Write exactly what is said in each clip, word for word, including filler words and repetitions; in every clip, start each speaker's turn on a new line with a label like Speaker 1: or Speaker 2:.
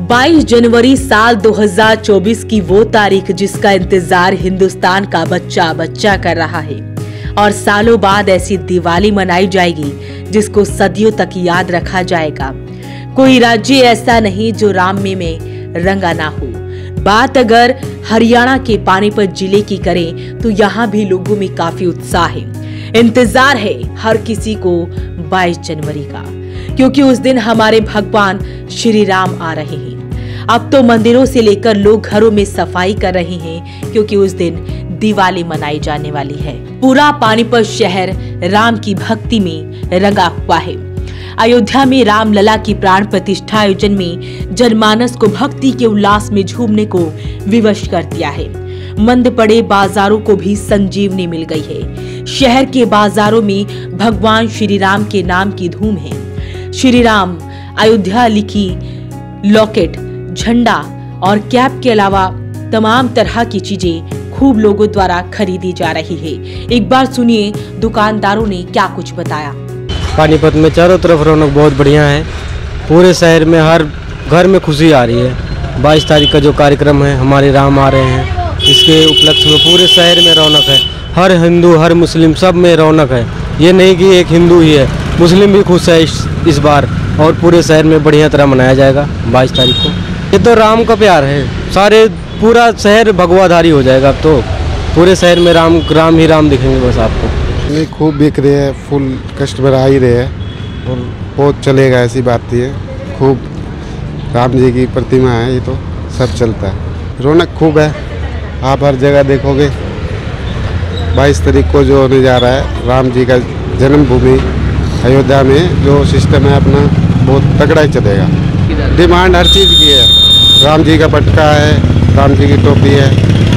Speaker 1: बाईस जनवरी साल दो हज़ार चौबीस की वो तारीख जिसका इंतजार हिंदुस्तान का बच्चा बच्चा कर रहा है और सालों बाद ऐसी दिवाली मनाई जाएगी जिसको सदियों तक याद रखा जाएगा। कोई राज्य ऐसा नहीं जो रामनवमी में रंगा ना हो। बात अगर हरियाणा के पानीपत जिले की करें तो यहाँ भी लोगों में काफी उत्साह है। इंतजार है हर किसी को बाईस जनवरी का, क्योंकि उस दिन हमारे भगवान श्री राम आ रहे हैं। अब तो मंदिरों से लेकर लोग घरों में सफाई कर रहे हैं, क्योंकि उस दिन दिवाली मनाई जाने वाली है। पूरा पानीपत शहर राम की भक्ति में रंगा हुआ है। अयोध्या में रामलला की प्राण प्रतिष्ठा आयोजन में जनमानस को भक्ति के उल्लास में झूमने को विवश कर दिया है। मंद पड़े बाजारों को भी संजीवनी मिल गई है। शहर के बाजारों में भगवान श्री राम के नाम की धूम है। श्री राम अयोध्या लिखी लॉकेट, झंडा और कैप के अलावा तमाम तरह की चीजें खूब लोगों द्वारा खरीदी जा रही है। एक बार सुनिए दुकानदारों ने क्या कुछ बताया।
Speaker 2: पानीपत में चारों तरफ रौनक बहुत बढ़िया है। पूरे शहर में हर घर में खुशी आ रही है। बाईस तारीख का जो कार्यक्रम है, हमारे राम आ रहे हैं, इसके उपलक्ष्य में पूरे शहर में रौनक है। हर हिंदू हर मुस्लिम सब में रौनक है। ये नहीं कि एक हिंदू ही है, मुस्लिम भी खुश है इस, इस बार। और पूरे शहर में बढ़िया तरह मनाया जाएगा बाईस तारीख को। ये तो राम का प्यार है। सारे पूरा शहर भगवाधारी हो जाएगा। अब तो पूरे शहर में राम राम ही राम दिखेंगे बस आपको।
Speaker 3: नहीं, खूब बिक रहे हैं, फुल कस्टमर आ ही रहे हैं और बहुत चलेगा, ऐसी बात नहीं है। खूब राम जी की प्रतिमा है, ये तो सब चलता है। रौनक खूब है, आप हर जगह देखोगे। बाईस तारीख को जो होने जा रहा है राम जी का जन्मभूमि अयोध्या में, जो सिस्टम है अपना बहुत तगड़ा ही चलेगा। डिमांड हर चीज़ की है। राम जी का पटका है, राम जी की टोपी है,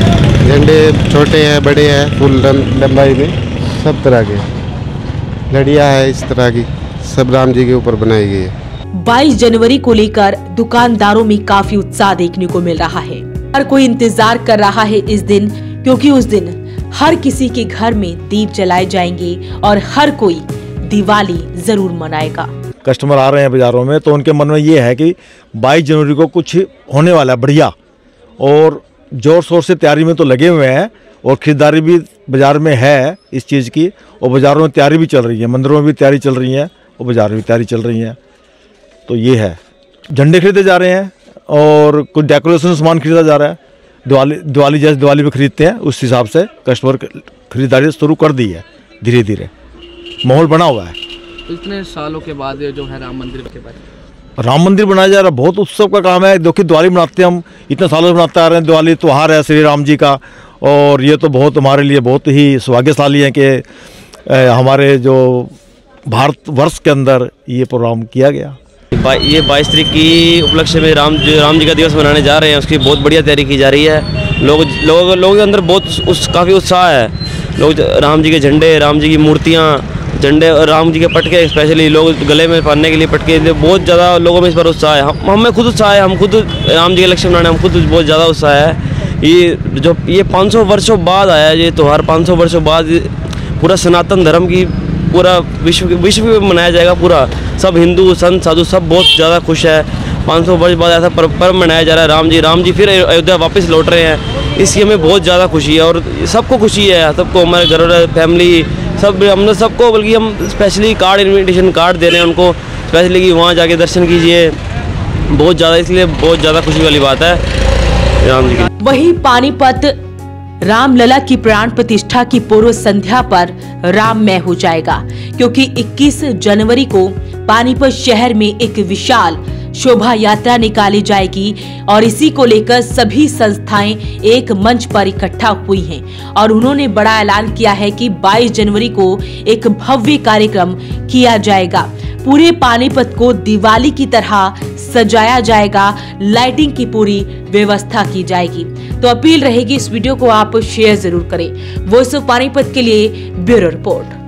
Speaker 3: झंडे छोटे हैं बड़े हैं, फुल लंबाई में सब तरह के, लड़ियाँ है इस तरह की, सब राम जी के ऊपर बनाई गई है।
Speaker 1: बाईस जनवरी को लेकर दुकानदारों में काफी उत्साह देखने को मिल रहा है। हर कोई इंतजार कर रहा है इस दिन, क्योंकि उस दिन हर किसी के घर में दीप जलाए जाएंगे और हर कोई दिवाली जरूर मनाएगा।
Speaker 4: कस्टमर आ रहे हैं बाजारों में, तो उनके मन में ये है कि बाईस जनवरी को कुछ होने वाला है बढ़िया, और जोर शोर से तैयारी में तो लगे हुए हैं और खरीदारी भी बाजार में है इस चीज़ की, और बाज़ारों में तैयारी भी चल रही है, मंदिरों में भी तैयारी चल रही है और बाजार में भी तैयारी चल रही है। तो ये है, झंडे खरीदे जा रहे हैं और कुछ डेकोरेशन सामान खरीदा जा रहा है। दिवाली दिवाली जैसे दिवाली में खरीदते हैं उस हिसाब से कस्टमर खरीदारी शुरू कर दी है। धीरे धीरे माहौल बना हुआ है।
Speaker 5: इतने सालों के बाद जो है राम मंदिर के बाद
Speaker 4: राम मंदिर बनाया जा रहा है, बहुत उत्सव का काम है। देखिए दिवाली मनाते हैं हम, इतने सालों से मनाते आ रहे हैं। दिवाली त्योहार है श्री राम जी का, और ये तो बहुत हमारे लिए बहुत ही सौभाग्यशाली है कि हमारे जो भारत वर्ष के अंदर ये प्रोग्राम किया गया।
Speaker 6: ये बाईस तारीख की उपलक्ष्य में राम जी राम जी का दिवस मनाने जा रहे हैं, उसकी बहुत बढ़िया तैयारी की जा रही है। लोग लोग लोगों के अंदर बहुत उस काफ़ी उत्साह है। लोग राम जी के झंडे, राम जी की मूर्तियाँ, झंडे और राम जी के पटके स्पेशली लोग गले में पहनने के लिए पटके, बहुत ज़्यादा लोगों में इस पर उत्साह है। हम हमें खुद उत्साह है, हम खुद राम जी के लक्ष्य मनाने हम खुद बहुत ज़्यादा उत्साह है। ये जो ये पाँच सौ वर्षों बाद आया है ये त्यौहार, पाँच सौ वर्षों बाद पूरा सनातन धर्म की पूरा विश्व विश्व में मनाया जाएगा। पूरा सब हिंदू संत साधु सब बहुत ज़्यादा खुश है। पाँच सौ वर्ष बाद ऐसा पर्व मनाया जा रहा है। राम जी राम जी फिर अयोध्या वापस लौट रहे हैं, इसकी हमें बहुत ज़्यादा खुशी है और सबको खुशी है। सबको, हमारे घर फैमिली सब, हमने सबको, बल्कि हम स्पेशली कार्ड इन्विटेशन कार्ड दे रहे हैं उनको स्पेशली कि वहाँ जाके दर्शन कीजिए। बहुत ज़्यादा, इसलिए बहुत ज़्यादा खुशी वाली बात है राम जी की।
Speaker 1: वहीं पानीपत रामलला की प्राण प्रतिष्ठा की पूर्व संध्या पर राममय हो जाएगा, क्योंकि इक्कीस जनवरी को पानीपत शहर में एक विशाल शोभा यात्रा निकाली जाएगी और इसी को लेकर सभी संस्थाएं एक मंच पर इकट्ठा हुई हैं और उन्होंने बड़ा ऐलान किया है कि बाईस जनवरी को एक भव्य कार्यक्रम किया जाएगा। पूरे पानीपत को दिवाली की तरह सजाया जाएगा, लाइटिंग की पूरी व्यवस्था की जाएगी। तो अपील रहेगी इस वीडियो को आप शेयर जरूर करें। वॉइस ऑफ पानीपत के लिए ब्यूरो रिपोर्ट।